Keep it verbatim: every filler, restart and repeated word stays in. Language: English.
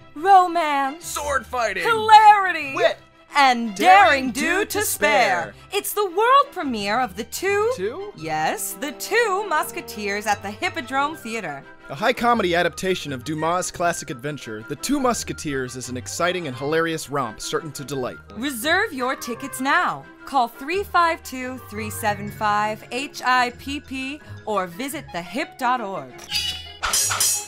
romance, sword fighting, hilarity, wit, and daring do to spare. It's the world premiere of the two... Two? Yes, the Two Musketeers at the Hippodrome Theatre. A high-comedy adaptation of Dumas' classic adventure, The Two Musketeers is an exciting and hilarious romp certain to delight. Reserve your tickets now. Call three five two, three seven five, H I P P or visit the hip dot org.